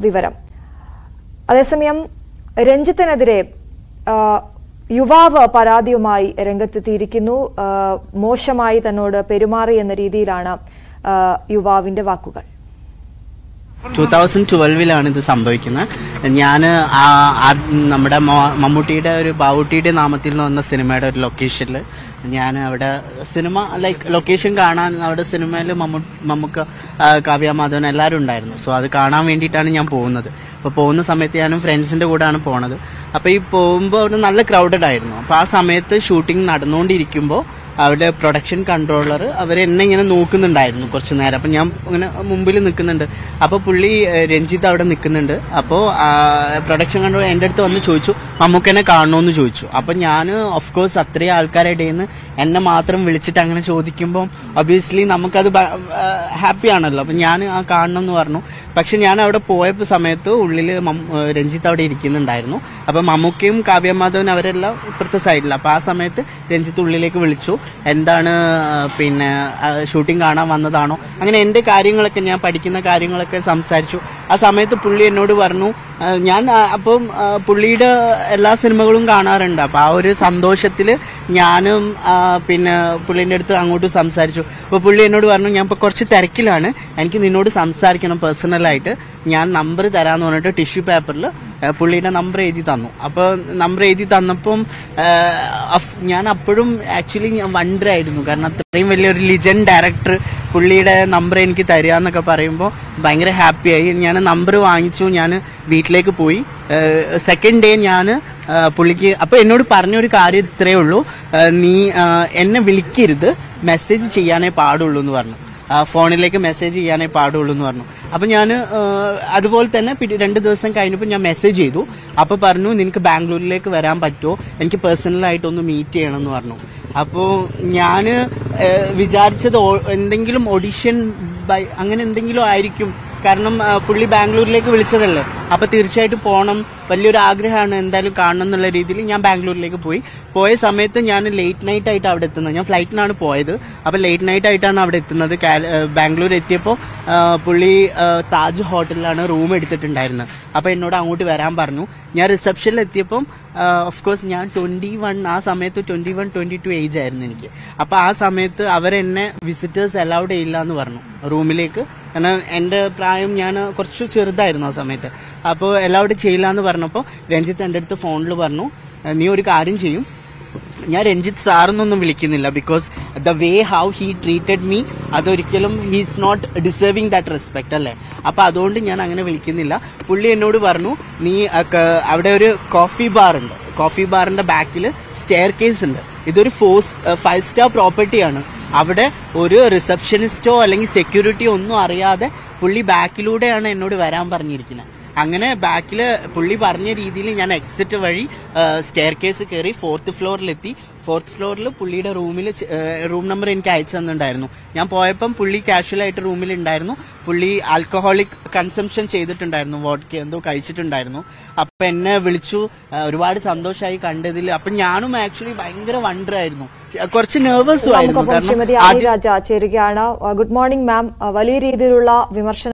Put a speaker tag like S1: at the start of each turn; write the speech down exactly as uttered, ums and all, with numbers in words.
S1: വിവരം. അതേസമയം രഞ്ജിത്തിനെതിരെ യുവാവ് പരാതിയുമായി രംഗത്തെത്തിയിരിക്കുന്നു. മോശമായി തന്നോട് പെരുമാറി എന്ന രീതിയിലാണ് യുവാവിന്റെ വാക്കുകൾ.
S2: ടൂ തൗസൻഡ് ട്വൽവിലാണ് ഇത് സംഭവിക്കുന്നത്. ഞാൻ നമ്മുടെ മമ്മൂട്ടിയുടെ ഒരു ബാവുട്ടിയുടെ നാമത്തിൽ നിന്ന് വന്ന സിനിമയുടെ ഒരു ലൊക്കേഷനിൽ ഞാൻ അവിടെ സിനിമ ലൈക്ക് ലൊക്കേഷൻ കാണാൻ അവിടെ സിനിമയിൽ മമ്മൂ മമ്മൂക്ക കാവ്യ മാധവൻ എല്ലാവരും ഉണ്ടായിരുന്നു. സോ അത് കാണാൻ വേണ്ടിയിട്ടാണ് ഞാൻ പോകുന്നത്. അപ്പോൾ പോകുന്ന സമയത്ത് ഞാനും ഫ്രണ്ട്സിൻ്റെ കൂടെയാണ് പോണത്. അപ്പോൾ ഈ പോകുമ്പോൾ അവിടെ നല്ല ക്രൗഡഡ് ആയിരുന്നു. അപ്പോൾ ആ സമയത്ത് ഷൂട്ടിംഗ് നടന്നുകൊണ്ടിരിക്കുമ്പോൾ അവിടെ പ്രൊഡക്ഷൻ കൺട്രോളർ അവർ എന്നെ ഇങ്ങനെ നോക്കുന്നുണ്ടായിരുന്നു കുറച്ച് നേരം. അപ്പം ഞാൻ ഇങ്ങനെ മുമ്പിൽ നിൽക്കുന്നുണ്ട്. അപ്പോൾ പുള്ളി രഞ്ജിത്ത് അവിടെ നിൽക്കുന്നുണ്ട്. അപ്പോൾ പ്രൊഡക്ഷൻ കൺട്രോളർ എൻ്റെ അടുത്ത് വന്ന് ചോദിച്ചു മമ്മൂക്കനെ കാണണമെന്ന് ചോദിച്ചു. അപ്പം ഞാൻ ഓഫ് കോഴ്സ് അത്രയും ആൾക്കാരുടെ ഇടയിൽ നിന്ന് എന്നെ മാത്രം വിളിച്ചിട്ട് അങ്ങനെ ചോദിക്കുമ്പോൾ ഒബിയസ്ലി നമുക്കത് ഹാപ്പി ആണല്ലോ. അപ്പം ഞാൻ ആ കാണണം എന്ന് പറഞ്ഞു. പക്ഷെ ഞാൻ അവിടെ പോയപ്പോൾ സമയത്ത് ഉള്ളിൽ രഞ്ജിത്ത് അവിടെ ഇരിക്കുന്നുണ്ടായിരുന്നു. അപ്പം മമ്മൂക്കയും കാവ്യമാധവൻ അവരെല്ലാം ഇപ്പുറത്തെ സൈഡിൽ. അപ്പം ആ സമയത്ത് രഞ്ജിത്ത് ഉള്ളിലേക്ക് വിളിച്ചു, എന്താണ് പിന്നെ ഷൂട്ടിംഗ് കാണാൻ വന്നതാണോ, അങ്ങനെ എൻ്റെ കാര്യങ്ങളൊക്കെ ഞാൻ പഠിക്കുന്ന കാര്യങ്ങളൊക്കെ സംസാരിച്ചു. ആ സമയത്ത് പുള്ളി എന്നോട് പറഞ്ഞു, ഞാൻ അപ്പം പുള്ളിയുടെ എല്ലാ സിനിമകളും കാണാറുണ്ട്. അപ്പം ആ ഒരു സന്തോഷത്തിൽ ഞാനും പിന്നെ പുള്ളീൻ്റെ അടുത്ത് അങ്ങോട്ട് സംസാരിച്ചു. അപ്പോൾ പുള്ളി എന്നോട് പറഞ്ഞു, ഞാൻ ഇപ്പോൾ കുറച്ച് തിരക്കിലാണ്, എനിക്ക് നിന്നോട് സംസാരിക്കണം പേഴ്സണലായിട്ട്, ഞാൻ നമ്പർ തരാമെന്ന് പറഞ്ഞിട്ട് ടിഷ്യൂ പേപ്പറിൽ പുള്ളിയുടെ നമ്പർ എഴുതി തന്നു. അപ്പോൾ നമ്പർ എഴുതി തന്നപ്പം ഞാൻ അപ്പോഴും ആക്ച്വലി ഞാൻ വണ്ടറായിരുന്നു. കാരണം അത്രയും വലിയൊരു ലിജൻഡ് ഡയറക്ടർ പുള്ളിയുടെ നമ്പർ എനിക്ക് തരിക എന്നൊക്കെ പറയുമ്പോൾ ഭയങ്കര ഹാപ്പിയായി. ഞാൻ നമ്പർ വാങ്ങിച്ചു, ഞാൻ വീട്ടിലേക്ക് പോയി. സെക്കൻഡ് ഡേ ഞാൻ പുള്ളിക്ക് അപ്പോൾ എന്നോട് പറഞ്ഞൊരു കാര്യം ഇത്രയേ ഉള്ളൂ, നീ എന്നെ വിളിക്കരുത്, മെസ്സേജ് ചെയ്യാനേ പാടുള്ളൂ എന്ന് പറഞ്ഞു. ഫോണിലേക്ക് മെസ്സേജ് ചെയ്യാനേ പാടുള്ളൂ എന്ന് പറഞ്ഞു. അപ്പം ഞാൻ അതുപോലെ തന്നെ രണ്ട് ദിവസം കഴിഞ്ഞപ്പോൾ ഞാൻ മെസ്സേജ് ചെയ്തു. അപ്പോൾ പറഞ്ഞു, നിനക്ക് ബാംഗ്ലൂരിലേക്ക് വരാൻ പറ്റുമോ, എനിക്ക് പേഴ്സണലായിട്ടൊന്ന് മീറ്റ് ചെയ്യണം എന്ന് പറഞ്ഞു. അപ്പോൾ ഞാൻ വിചാരിച്ചത് എന്തെങ്കിലും ഓഡിഷൻ ബൈ അങ്ങനെ എന്തെങ്കിലും ആയിരിക്കും. കാരണം പുള്ളി ബാംഗ്ലൂരിലേക്ക് വിളിച്ചതല്ലേ, അപ്പോൾ തീർച്ചയായിട്ടും പോകണം, വലിയൊരു ആഗ്രഹമാണ് എന്തായാലും കാണണം എന്നുള്ള രീതിയിൽ ഞാൻ ബാംഗ്ലൂരിലേക്ക് പോയി. പോയ സമയത്ത് ഞാൻ ലേറ്റ് നൈറ്റ് ആയിട്ട് അവിടെ എത്തുന്നത്. ഞാൻ ഫ്ലൈറ്റിനാണ് പോയത്. അപ്പോൾ ലേറ്റ് നൈറ്റ് ആയിട്ടാണ് അവിടെ എത്തുന്നത്. ബാംഗ്ലൂർ എത്തിയപ്പോൾ പുള്ളി താജ് ഹോട്ടലിലാണ് റൂം എടുത്തിട്ടുണ്ടായിരുന്നത്. അപ്പോൾ എന്നോട് അങ്ങോട്ട് വരാൻ പറഞ്ഞു. ഞാൻ റിസപ്ഷനിൽ എത്തിയപ്പം ഓഫ് കോഴ്സ് ഞാൻ ട്വന്റി വൺ ആ സമയത്ത് twenty one twenty two age ആയിരുന്നു എനിക്ക്. അപ്പോൾ ആ സമയത്ത് അവരെന്നെ വിസിറ്റേഴ്സ് അലൗഡ് ചെയ്യില്ല എന്ന് പറഞ്ഞു റൂമിലേക്ക്. കാരണം എൻ്റെ പ്രായം ഞാൻ കുറച്ച് ചെറുതായിരുന്നു ആ സമയത്ത്. അപ്പോൾ അലൗഡ് ചെയ്യില്ല എന്ന് പറഞ്ഞപ്പോൾ രഞ്ജിത്ത് എൻ്റെ അടുത്ത് ഫോണിൽ പറഞ്ഞു, നീ ഒരു കാര്യം ചെയ്യും, ഞാൻ രഞ്ജിത്ത് സാറെന്നൊന്നും വിളിക്കുന്നില്ല, because the way how he treated me അതൊരിക്കലും he's not deserving that respect അല്ലേ. അപ്പോൾ അതുകൊണ്ട് ഞാൻ അങ്ങനെ വിളിക്കുന്നില്ല. പുള്ളി എന്നോട് പറഞ്ഞു, നീ അവിടെ ഒരു കോഫി ബാർ ഉണ്ട്, കോഫി ബാറിന്റെ ബാക്കിൽ സ്റ്റെയർ കേസ് ഉണ്ട്, ഇതൊരു ഫോർ ഫൈവ് സ്റ്റാർ പ്രോപ്പർട്ടിയാണ്, അവിടെ ഒരു റിസപ്ഷനിസ്റ്റോ അല്ലെങ്കിൽ സെക്യൂരിറ്റിയോ ഒന്നും അറിയാതെ പുള്ളി ബാക്കിലൂടെയാണ് എന്നോട് വരാൻ പറഞ്ഞിരിക്കുന്നത്. അങ്ങനെ ബാക്കില് പുള്ളി പറഞ്ഞ രീതിയിൽ ഞാൻ എക്സിറ്റ് വഴി സ്റ്റെയർ കേസ് കയറി ഫോർത്ത് ഫ്ലോറിലെത്തി. ഫോർത്ത് ഫ്ലോറിൽ പുള്ളിയുടെ റൂമിൽ റൂം നമ്പർ എനിക്ക് അയച്ചു തന്നിട്ടുണ്ടായിരുന്നു. ഞാൻ പോയപ്പം പുള്ളി കാഷ്വലായിട്ട് റൂമിൽ ഉണ്ടായിരുന്നു. പുള്ളി ആൽക്കഹോളിക് കൺസംഷൻ ചെയ്തിട്ടുണ്ടായിരുന്നു, വോഡ്ക എന്തോ കഴിച്ചിട്ടുണ്ടായിരുന്നു. അപ്പം എന്നെ വിളിച്ചു, ഒരുപാട് സന്തോഷമായി കണ്ടതിൽ. അപ്പം ഞാനും ആക്ച്വലി ഭയങ്കര വണ്ടറായിരുന്നു, കുറച്ച് നെർവസും ആയിരുന്നു.
S1: ചേരുകയാണ്. Good morning ma'am. വലിയ രീതിയിലുള്ള വിമർശനം